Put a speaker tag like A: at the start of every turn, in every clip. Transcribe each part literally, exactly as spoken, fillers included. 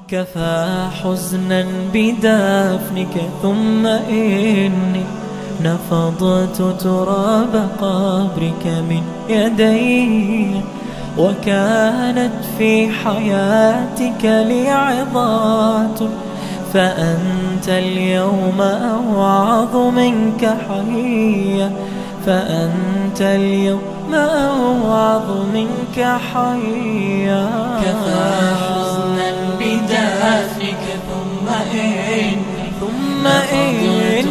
A: كفى حزنا بدفنك ثم إني نفضت تراب قبرك من يدي، وكانت في حياتك لي عظات، فأنت اليوم أوعظ منك حيا، فأنت اليوم أوعظ منك حيا.
B: كفى حزنا بدفنك ثم إني
A: ثم
B: إني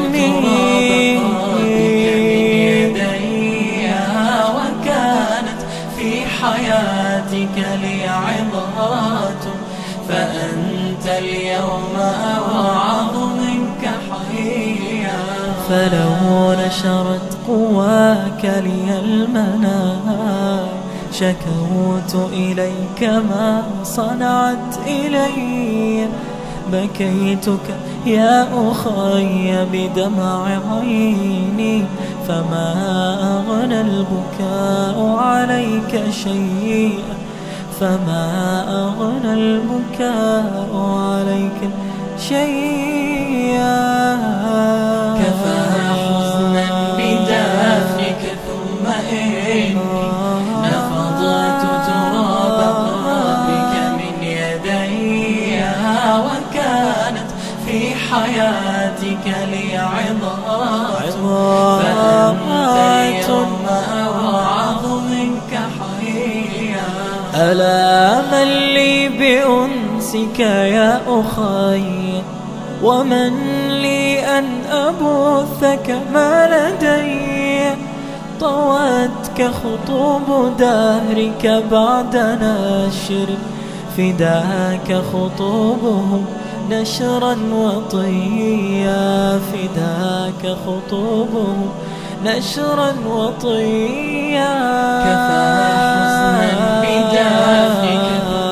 B: وكانت في حياتك لي عظات، فأنت اليوم أوعظ منك حيا.
A: فلو نشرت قواك لي المنايا، شكوت إليك ما صنعت إلي، بكيتك يا أخي بدمع عيني، فما أغنى البكاء عليك شيئا، فما أغنى البكاء عليك شيئا.
B: كفى حزنا بدفنك ثم إني نفضت تراب قبرك من يدي، وكانت في حياتك لي عظات، فأنت اليوم أوعظ منك حيا.
A: ألا من لي بأنسك يا أخي، ومن لي أن أبثك ما لدي، طوتك خطوب دهرك بعد نشر، فداك خطوبهم نشرا وطيا، فداك خطوبهم نشرا وطيا.
B: كفى حزنا بدفنك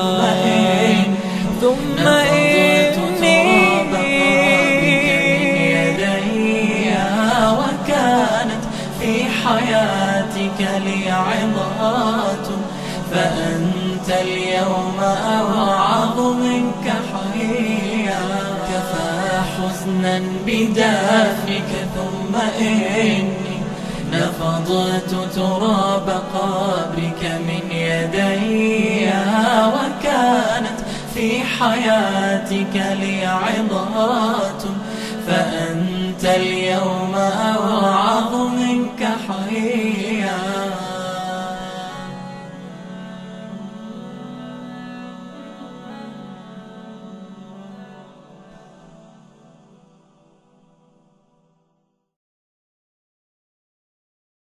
B: ثم إني نفضت تراب قبرك من يدي، وكانت في حياتك لي عظات، فأنت اليوم أوعظ منك حيا. كفى حزنا بدفنك ثم إني نفضت تراب قبرك من يدي، وكانت في حياتك لي عظات، فأنت اليوم أوعظ منك حيا.